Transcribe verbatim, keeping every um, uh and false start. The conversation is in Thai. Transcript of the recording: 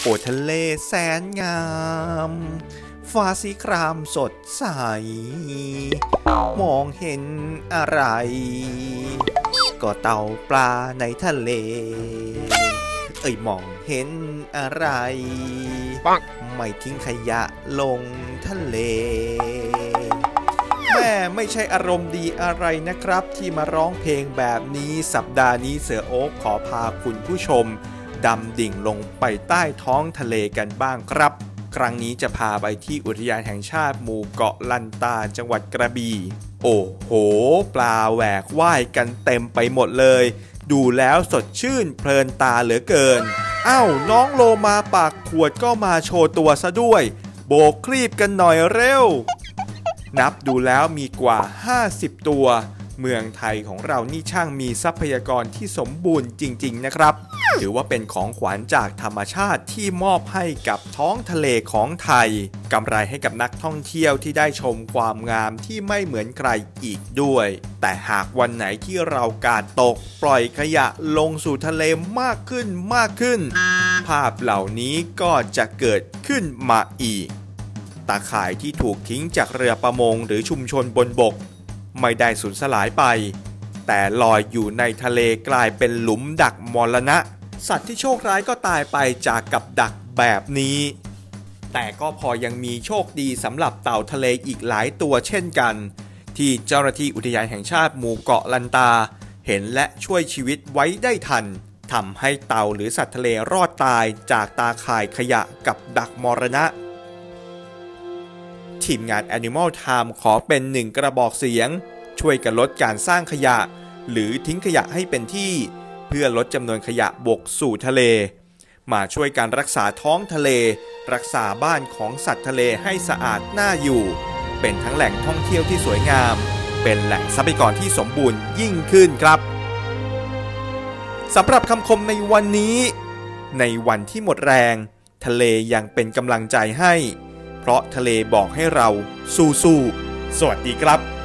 โอทะเลแสนงามฟ้าสีครามสดใสมองเห็นอะไรก็เต่าปลาในทะเลเอ้ยมองเห็นอะไรไม่ทิ้งขยะลงทะเลแม่ไม่ใช่อารมณ์ดีอะไรนะครับที่มาร้องเพลงแบบนี้สัปดาห์นี้เสือโอ๊คขอพาคุณผู้ชมดำดิ่งลงไปใต้ท้องทะเลกันบ้างครับครั้งนี้จะพาไปที่อุทยานแห่งชาติหมู่เกาะลันตาจังหวัดกระบี่โอ้โหปลาแหวกว่ายกันเต็มไปหมดเลยดูแล้วสดชื่นเพลินตาเหลือเกินอ้าวน้องโลมาปากขวดก็มาโชว์ตัวซะด้วยโบกคลีบกันหน่อยเร็วนับดูแล้วมีกว่าห้าสิบตัวเมืองไทยของเรานี่ช่างมีทรัพยากรที่สมบูรณ์จริงๆนะครับถือว่าเป็นของขวัญจากธรรมชาติที่มอบให้กับท้องทะเลของไทยกำไรให้กับนักท่องเที่ยวที่ได้ชมความงามที่ไม่เหมือนใครอีกด้วยแต่หากวันไหนที่เรากาดตกปล่อยขยะลงสู่ทะเลมากขึ้นมากขึ้นภาพเหล่านี้ก็จะเกิดขึ้นมาอีกตาข่ายที่ถูกทิ้งจากเรือประมงหรือชุมชนบนบกไม่ได้สูญสลายไปแต่ลอยอยู่ในทะเลกลายเป็นหลุมดักมรณะสัตว์ที่โชคร้ายก็ตายไปจากกับดักแบบนี้แต่ก็พอยังมีโชคดีสำหรับเต่าทะเลอีกหลายตัวเช่นกันที่เจ้าหน้าที่อุทยานแห่งชาติหมู่เกาะลันตาเห็นและช่วยชีวิตไว้ได้ทันทำให้เต่าหรือสัตว์ทะเลรอดตายจากตาข่ายขยะกับดักมรณะทีมงาน Animal Time ขอเป็นหนึ่งกระบอกเสียงช่วยกันลดการสร้างขยะหรือทิ้งขยะให้เป็นที่เพื่อลดจำนวนขยะบกสู่ทะเลมาช่วยการรักษาท้องทะเลรักษาบ้านของสัตว์ทะเลให้สะอาดน่าอยู่เป็นทั้งแหล่งท่องเที่ยวที่สวยงามเป็นแหล่งทรัพยากรที่สมบูรณ์ยิ่งขึ้นครับสำหรับคำคมในวันนี้ในวันที่หมดแรงทะเลยังเป็นกำลังใจให้เพราะทะเลบอกให้เราสู้ๆสวัสดีครับ